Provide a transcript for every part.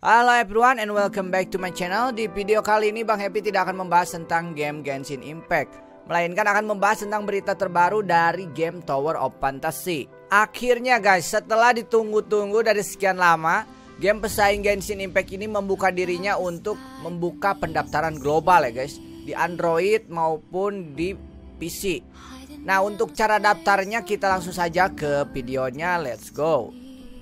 Halo everyone and welcome back to my channel. Di video kali ini Bang Happy tidak akan membahas tentang game Genshin Impact, melainkan akan membahas tentang berita terbaru dari game Tower of Fantasy. Akhirnya guys, setelah ditunggu-tunggu dari sekian lama, game pesaing Genshin Impact ini membuka dirinya untuk membuka pendaftaran global ya guys, di Android maupun di PC. Nah, untuk cara daftarnya kita langsung saja ke videonya, let's go.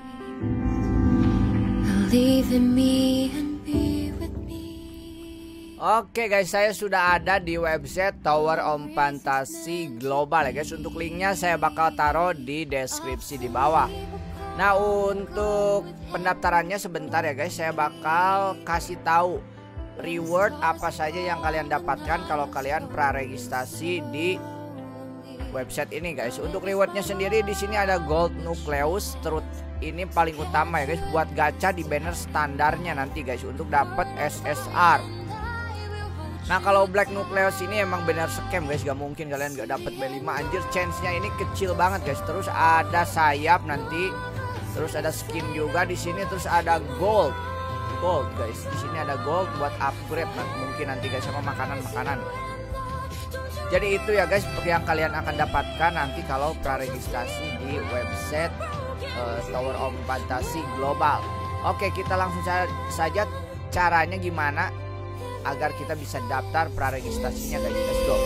Oke guys, saya sudah ada di website Tower of Fantasy Global ya guys. Untuk linknya saya bakal taruh di deskripsi di bawah. Nah, untuk pendaftarannya sebentar ya guys, saya bakal kasih tahu reward apa saja yang kalian dapatkan kalau kalian praregistrasi di website ini guys. Untuk rewardnya sendiri di sini ada Gold Nucleus, terus ini paling utama ya guys, buat gacha di banner standarnya nanti guys untuk dapat SSR. Nah, kalau Black Nucleus ini emang benar scam guys, gak mungkin kalian gak dapat B5, anjir, chance-nya ini kecil banget guys. Terus ada sayap nanti, terus ada skin juga di sini, terus ada gold guys. Di sini ada gold buat upgrade mungkin nanti guys, sama makanan-makanan. Jadi itu ya guys yang kalian akan dapatkan nanti kalau praregistrasi di website Tower of Fantasy Global. Oke, kita langsung saja caranya gimana agar kita bisa daftar praregistrasinya guys. Let's go.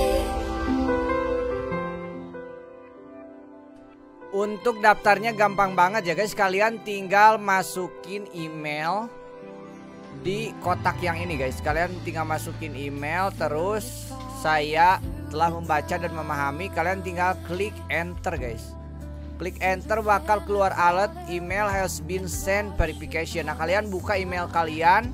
Untuk daftarnya gampang banget ya guys, kalian tinggal masukin email di kotak yang ini guys. Kalian tinggal masukin email, terus saya telah membaca dan memahami, kalian tinggal klik enter guys. Klik enter bakal keluar alert email has been sent verification. Nah, kalian buka email kalian.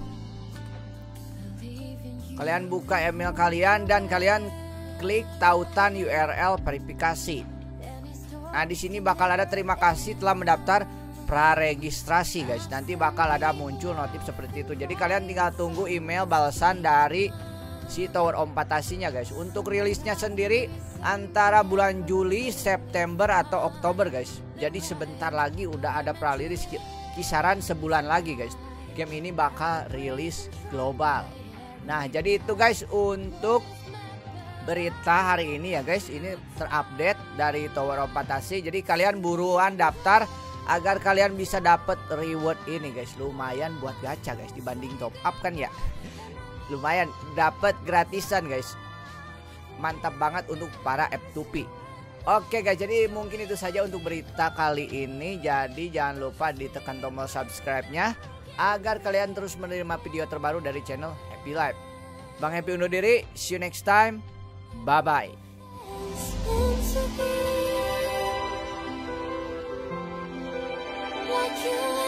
Dan kalian klik tautan URL verifikasi. Nah, di sini bakal ada terima kasih telah mendaftar praregistrasi guys. Nanti bakal ada muncul notif seperti itu. Jadi kalian tinggal tunggu email balasan dari si Tower of Fantasy-nya guys. Untuk rilisnya sendiri antara bulan Juli, September atau Oktober guys. Jadi sebentar lagi udah ada prarilis, kisaran sebulan lagi guys. Game ini bakal rilis global. Nah, jadi itu guys untuk berita hari ini ya guys. Ini terupdate dari Tower of Fantasy. Jadi kalian buruan daftar agar kalian bisa dapat reward ini guys. Lumayan buat gacha guys dibanding top up kan ya. Lumayan dapat gratisan guys. Mantap banget untuk para F2P. Oke guys, jadi mungkin itu saja untuk berita kali ini. Jadi jangan lupa ditekan tombol subscribe-nya agar kalian terus menerima video terbaru dari channel Happy Life. Bang Happy undur diri, see you next time. Bye bye.